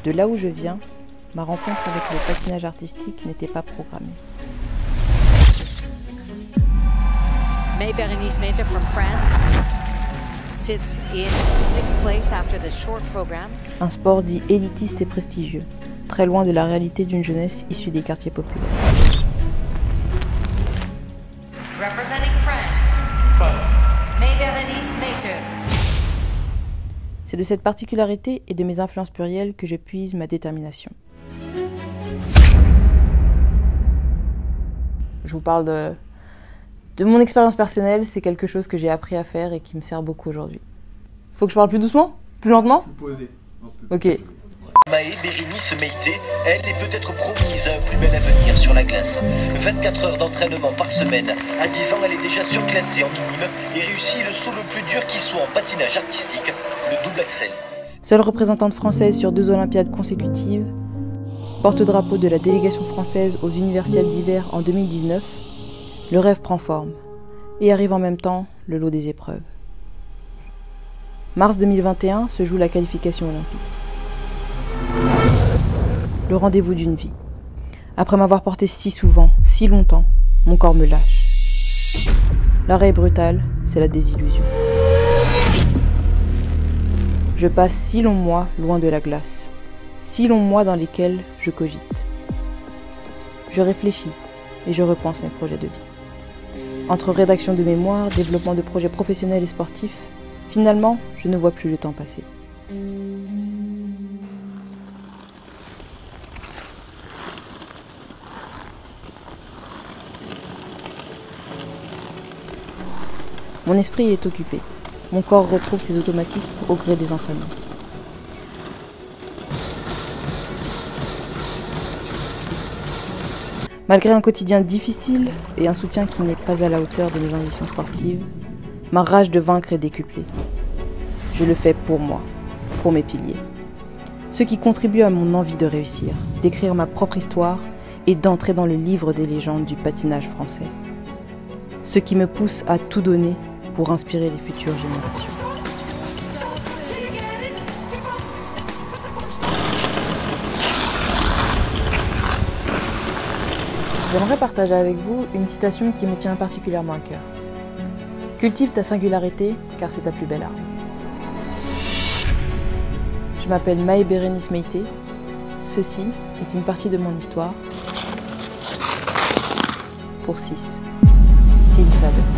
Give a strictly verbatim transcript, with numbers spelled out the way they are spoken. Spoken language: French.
De là où je viens, ma rencontre avec le patinage artistique n'était pas programmée. Maye-Bérénice Maïté from France sits in sixth place after the short program. Un sport dit élitiste et prestigieux, très loin de la réalité d'une jeunesse issue des quartiers populaires. Representing France, France. Maye-Bérénice Maïté. C'est de cette particularité et de mes influences plurielles que je puise ma détermination. Je vous parle de, de mon expérience personnelle, c'est quelque chose que j'ai appris à faire et qui me sert beaucoup aujourd'hui. Faut que je parle plus doucement? Plus lentement? Posé. Ok. Maye-Bérénice Maïté, elle est peut-être promise à un plus bel avenir sur la glace. vingt-quatre heures d'entraînement par semaine. À dix ans, elle est déjà surclassée en minime et réussit le saut le plus dur qui soit en patinage artistique, le double axel. Seule représentante française sur deux Olympiades consécutives, porte-drapeau de la délégation française aux Universiades d'hiver en deux mille dix-neuf, le rêve prend forme et arrive en même temps le lot des épreuves. Mars deux mille vingt et un se joue la qualification olympique. Le rendez-vous d'une vie. Après m'avoir porté si souvent, si longtemps, mon corps me lâche. L'arrêt brutal, c'est la désillusion. Je passe six longs mois loin de la glace, six longs mois dans lesquels je cogite. Je réfléchis et je repense mes projets de vie. Entre rédaction de mémoires, développement de projets professionnels et sportifs, finalement, je ne vois plus le temps passer. Mon esprit est occupé. Mon corps retrouve ses automatismes au gré des entraînements. Malgré un quotidien difficile et un soutien qui n'est pas à la hauteur de mes ambitions sportives, ma rage de vaincre est décuplée. Je le fais pour moi, pour mes piliers. Ceux qui contribuent à mon envie de réussir, d'écrire ma propre histoire et d'entrer dans le livre des légendes du patinage français. Ceux qui me poussent à tout donner pour inspirer les futures générations. J'aimerais partager avec vous une citation qui me tient particulièrement à cœur. Cultive ta singularité, car c'est ta plus belle arme. Je m'appelle Maye-Bérénice Maïté. Ceci est une partie de mon histoire. Pour six, s'ils savaient.